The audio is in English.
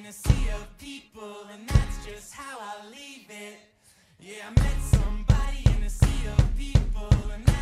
a sea of people, and that's just how I leave it. Yeah, I met somebody in a sea of people, and